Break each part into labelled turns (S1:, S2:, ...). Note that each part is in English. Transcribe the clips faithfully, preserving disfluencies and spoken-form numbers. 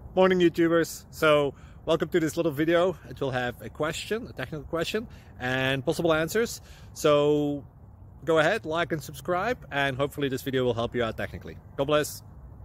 S1: Morning YouTubers. So welcome to this little video. It will have a question, a technical question, and possible answers. So go ahead, like and subscribe, and hopefully this video will help you out technically. God bless.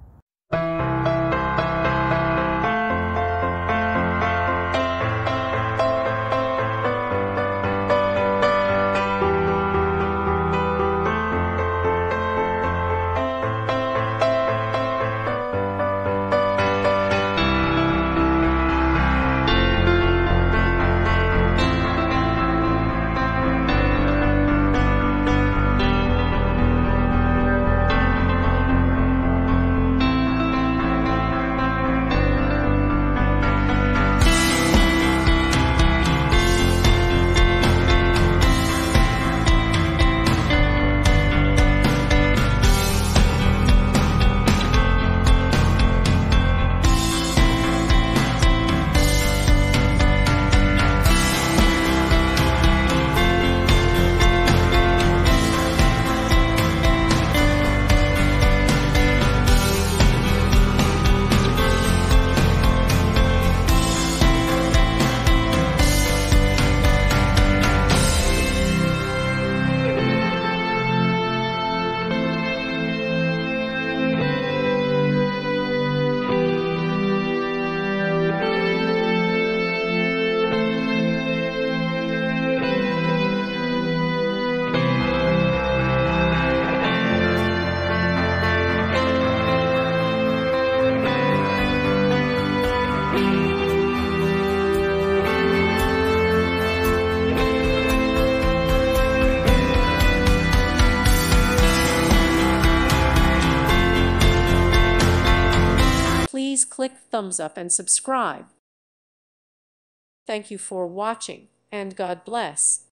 S2: Please click thumbs up and subscribe. Thank you for watching, and God bless.